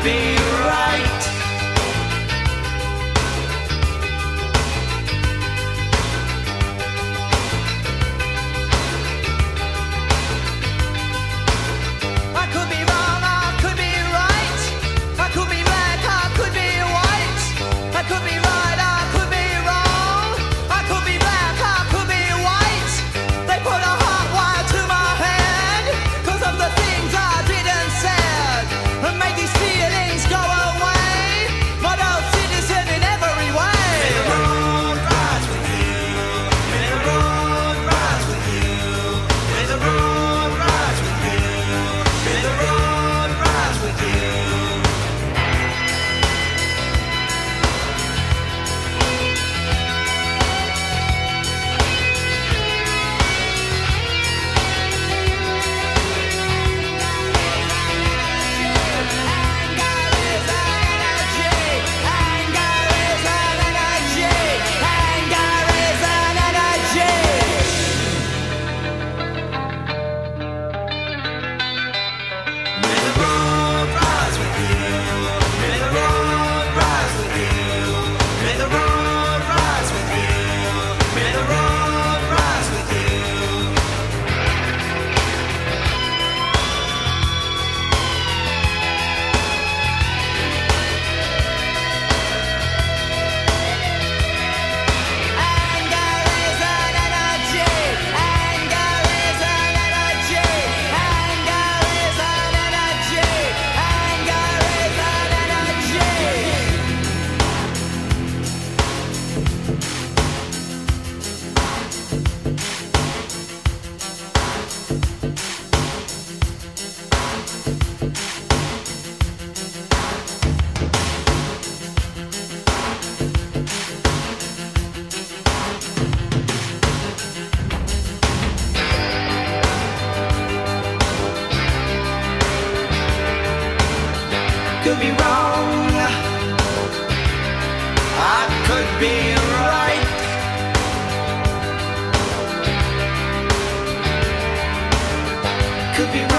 be right. I could be wrong, I could be right. I could be black, I could be white. I could be right, I could be wrong. I could be black, I could be white. They put a hot wire to my head 'cause of the things I didn't said, and made these feelings go away. Model citizen in every way. May the road rise with you. May the road rise with you. May the road rise with you. May the road rise with you. Could be wrong, I could be right. Could be